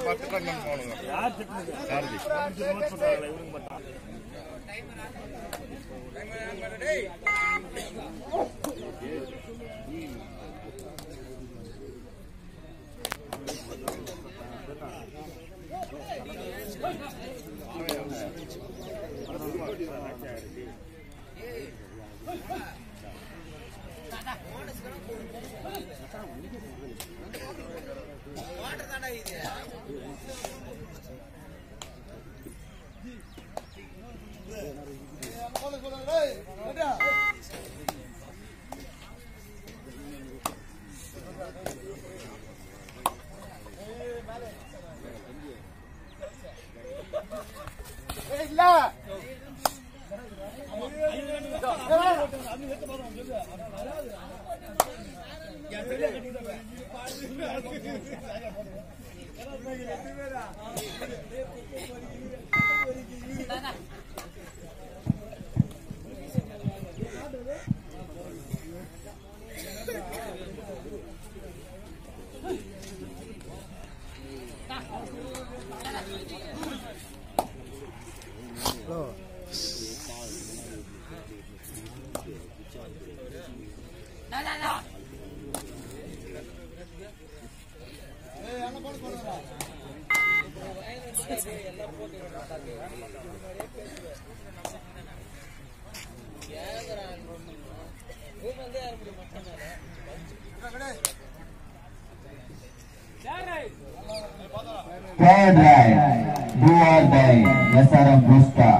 Third right, do or die, SRM Busta.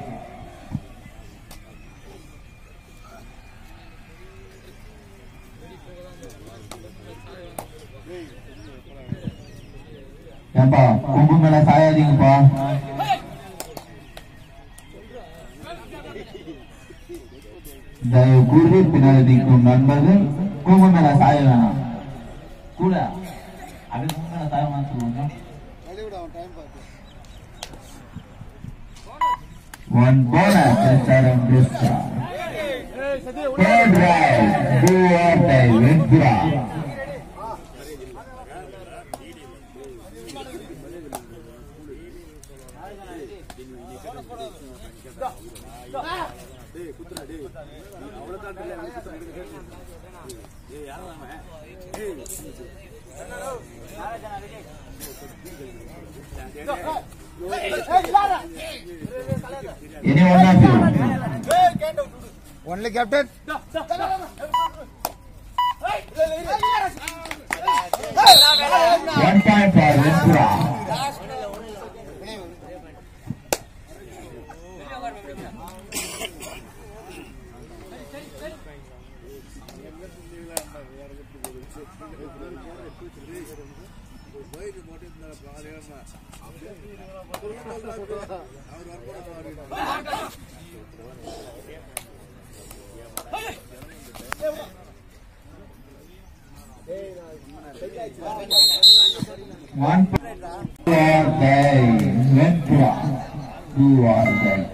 ஏம்பா கொம்பு மேல சாயாதீங்கப்பா. தயவு கூர்ந்து பின்னாடி நிற்கும் நண்பர்கள் கொம்பு மேல சாய வேணாம். கூட அது மேல சாய வேணாம் சொல்லுவாங்க. One bonus, SRM Busta. Third right, do or die, Ventura. Anyone of you? Only captain. 1 point for Ventura. One do or die, Ventura. Do or die.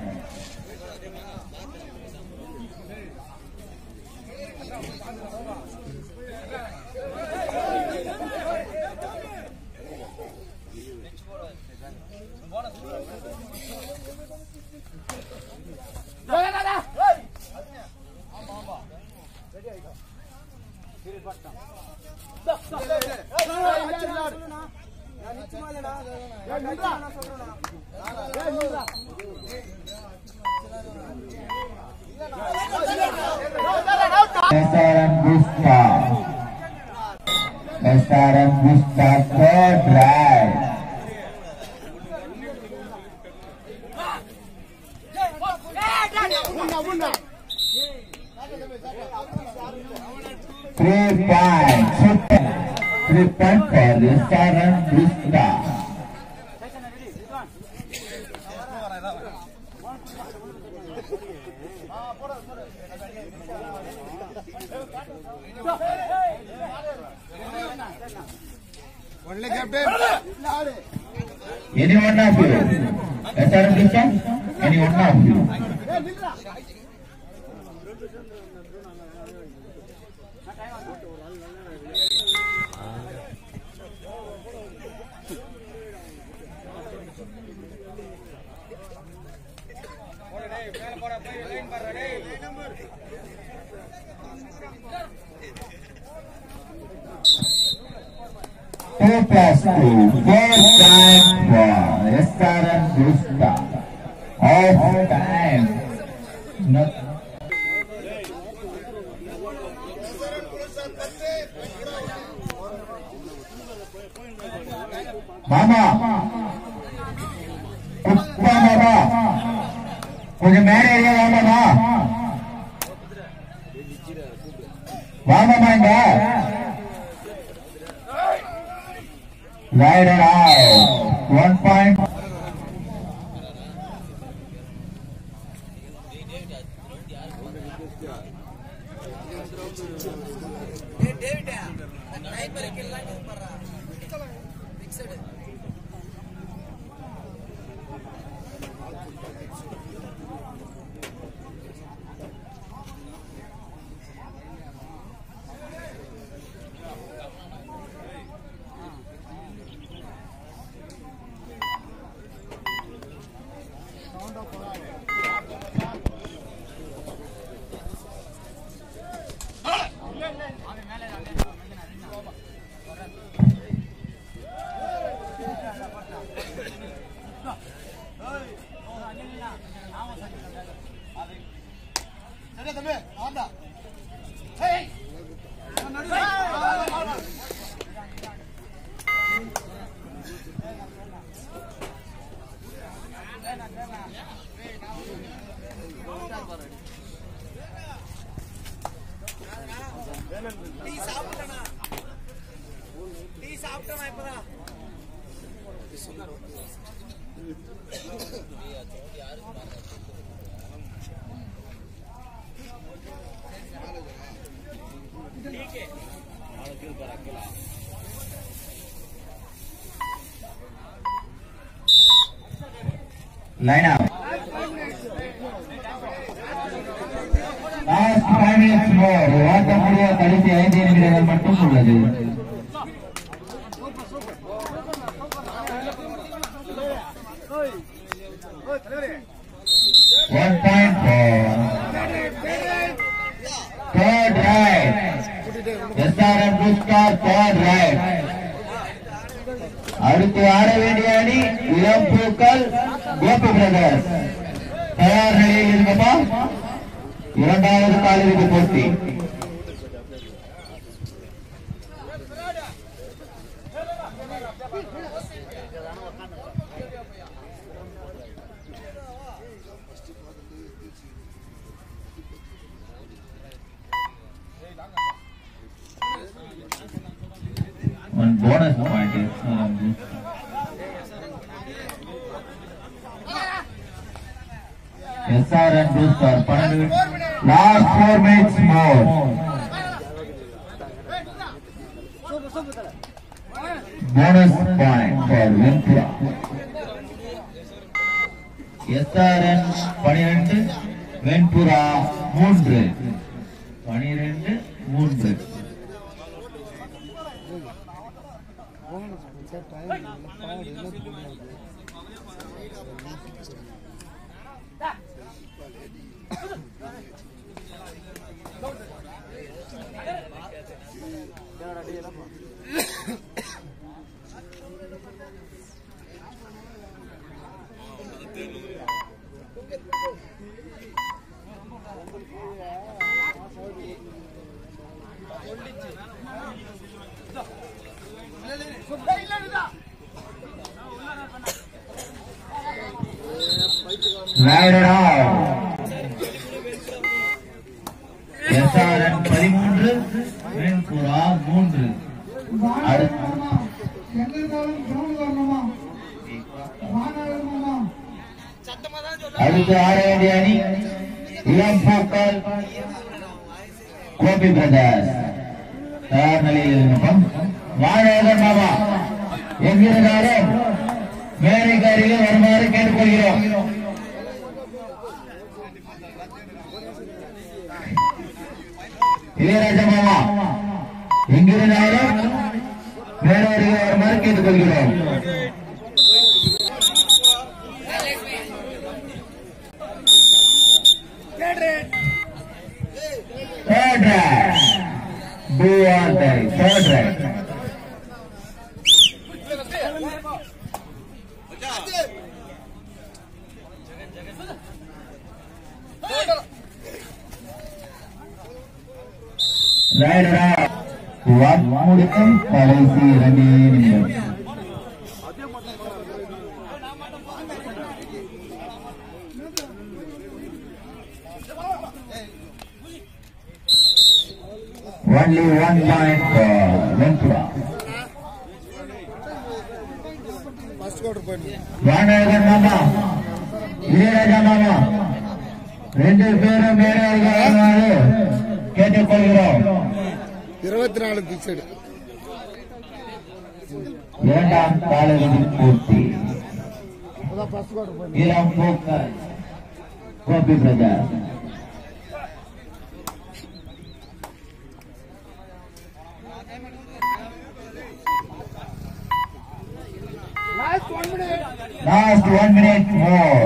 SRM Busta. SRM Busta, third right. Three points for the SRM Busta. Only captain. Any one of you? SRM Busta? Any one of you? 2+2, 4 time for SRM Gusta. Off time. Mama, Mama, கொஞ்சம் மேலே வாங்கம்மா, வாங்கம்மா இங்க. Right out, 1 point. Line up. Last 5 minutes more. ஓட்டக்கூடிய கடைசி 5 நிமிடங்கள் மட்டும் உள்ளது. One point for third right. SRM Gusta third right. அடுத்து ஆட வேண்டிய அணி இளம்பூக்கள் கோபி பிரதர்ஸ். தயார் நிலையில் இருக்கப்பா. இரண்டாவது காலிறுதி போட்டி. One bonus point is SRM Gusta. Last 4 minutes more. Bonus point for Ventura. SRM 12, Ventura 3. 12-3. Right around. SRM 13, Ventura 3. அடுத்து ஆட வேண்டிய அணி இளம்பூக்கள் கோபி பிரதர்ஸ். தயார் நிலையில் இருக்கும். வாழகன் மாமா எங்கிருந்தாலும் மேடைக்கு அருகில் வருமாறு கேட்டுக்கொள்கிறோம். இளையராஜா மாமா எங்கிருந்தாலும் மேடை அருகில் வருமாறு கேட்டுக்கொள்கிறோம். Third right. Do or die. Third right. முடிக்கும் கடைசி 2 நிமிடம். Only 1 point for Ventura. Vanagar Mama, Veeraja Mama, 2 பேரும் மேலே கேட்டுக்கொள்கிறோம். 24 பிக்சடு. இரண்டாம் காலிறுதி பூர்த்தி. இளம் போக்கர் Gopi brother. Last 1 minute more.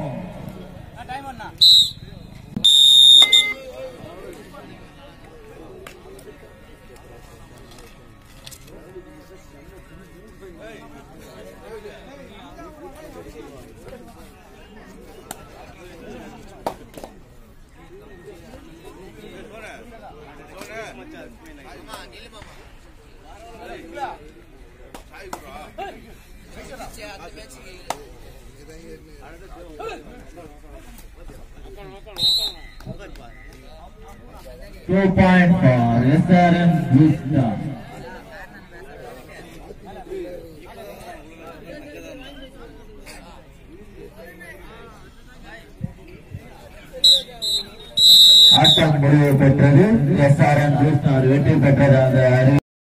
Two point for SRM Vista. ஆட்டம் முடிவு பெற்றது. SRM Vista வெற்றி பெற்றது. அந்த